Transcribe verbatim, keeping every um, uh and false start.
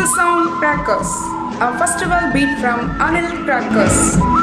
Sound Crackers, a festival beat from Anil Crackers.